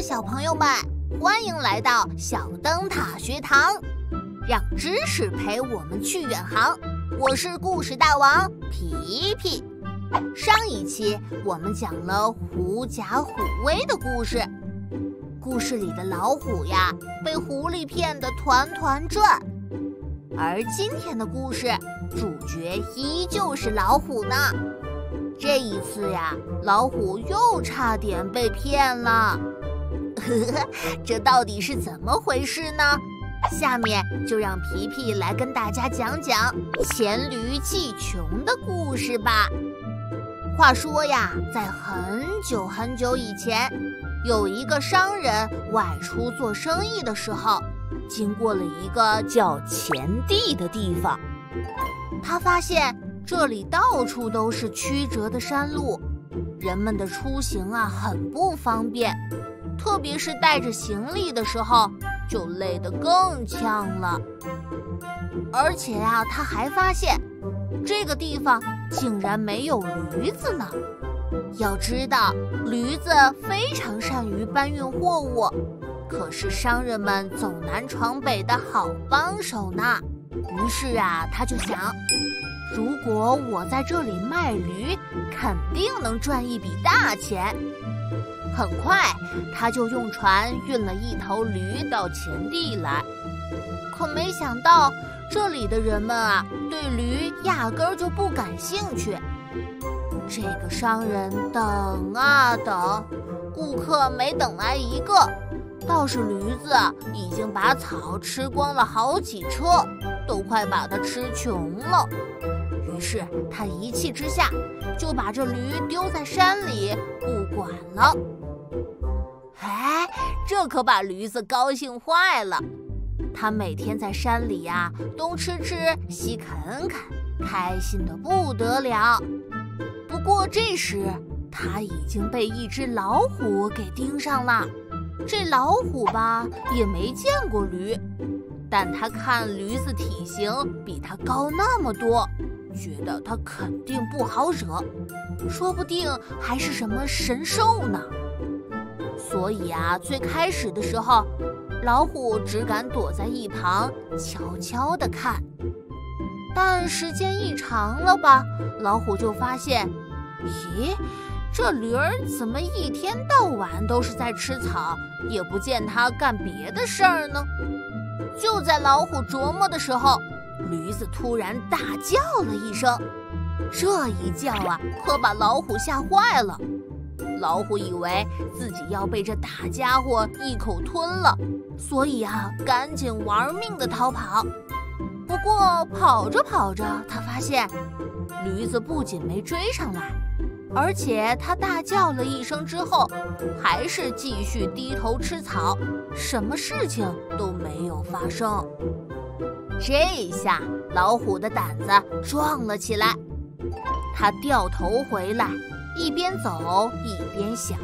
小朋友们，欢迎来到小灯塔学堂，让知识陪我们去远航。我是故事大王皮皮。上一期我们讲了狐假虎威的故事，故事里的老虎呀，被狐狸骗得团团转。而今天的故事，主角依旧是老虎呢。这一次呀，老虎又差点被骗了。这到底是怎么回事呢？下面就让皮皮来跟大家讲讲黔驴技穷的故事吧。话说呀，在很久很久以前，有一个商人外出做生意的时候，经过了一个叫黔地的地方。他发现这里到处都是曲折的山路，人们的出行啊很不方便，特别是带着行李的时候，就累得更呛了。而且啊，他还发现这个地方竟然没有驴子呢。要知道，驴子非常善于搬运货物，可是商人们走南闯北的好帮手呢。于是啊，他就想，如果我在这里卖驴，肯定能赚一笔大钱。很快，他就用船运了一头驴到黔地来。可没想到，这里的人们啊，对驴压根儿就不感兴趣。这个商人等啊等，顾客没等来一个，倒是驴子已经把草吃光了好几车，都快把它吃穷了。于是他一气之下，就把这驴丢在山里不管了。哎，这可把驴子高兴坏了。他每天在山里呀，东吃吃西啃啃，开心得不得了。不过这时，他已经被一只老虎给盯上了。这老虎吧，也没见过驴，但他看驴子体型比他高那么多，觉得他肯定不好惹，说不定还是什么神兽呢。所以啊，最开始的时候，老虎只敢躲在一旁悄悄地看。但时间一长了吧，老虎就发现，咦，这驴儿怎么一天到晚都是在吃草，也不见它干别的事儿呢？就在老虎琢磨的时候，驴子突然大叫了一声。这一叫啊，可把老虎吓坏了。老虎以为自己要被这大家伙一口吞了，所以啊，赶紧玩命地逃跑。不过跑着跑着，他发现驴子不仅没追上来，而且他大叫了一声之后，还是继续低头吃草，什么事情都没有发生。这一下，老虎的胆子壮了起来。他掉头回来，一边走一边想，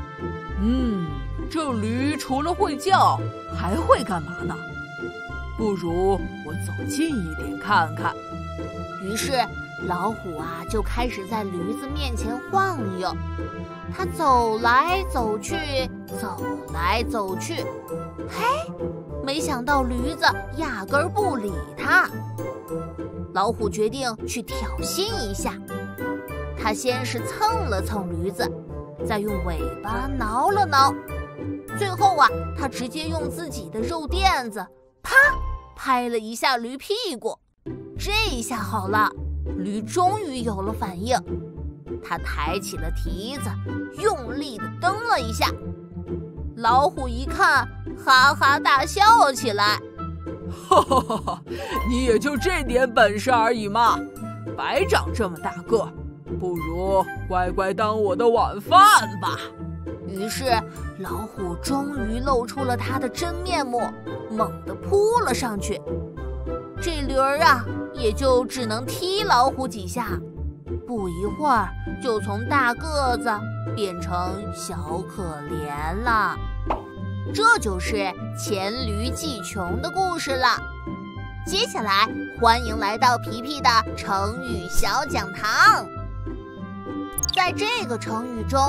这驴除了会叫，还会干嘛呢？不如我走近一点看看。 于是老虎啊，就开始在驴子面前晃悠。他走来走去，走来走去，嘿，没想到驴子压根儿不理他。老虎决定去挑衅一下。他先是蹭了蹭驴子，再用尾巴挠了挠，最后啊，他直接用自己的肉垫子啪拍了一下驴屁股。这一下好了，驴终于有了反应。他抬起了蹄子，用力地蹬了一下。老虎一看，哈哈大笑起来。 哈哈哈哈，你也就这点本事而已嘛，白长这么大个，不如乖乖当我的晚饭吧。 于是老虎终于露出了它的真面目，猛地扑了上去。这驴儿啊，也就只能踢老虎几下，不一会儿就从大个子变成小可怜了。这就是黔驴技穷的故事了。接下来，欢迎来到皮皮的成语小讲堂。在这个成语中，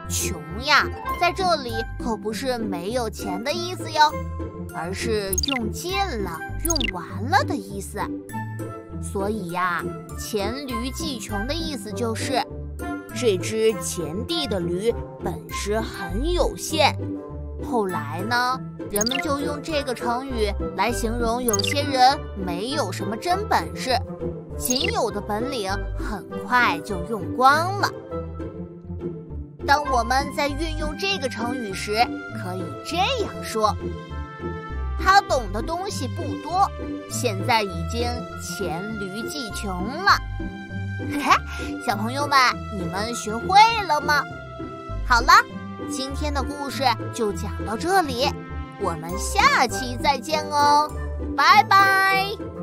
穷呀，在这里可不是没有钱的意思哟，而是用尽了、用完了的意思。所以呀，黔驴技穷的意思就是这只黔地的驴本事很有限。后来呢，人们就用这个成语来形容有些人没有什么真本事，仅有的本领很快就用光了。当我们在运用这个成语时，可以这样说：他懂的东西不多，现在已经黔驴技穷了。嘿嘿，小朋友们，你们学会了吗？好了，今天的故事就讲到这里，我们下期再见哦，拜拜。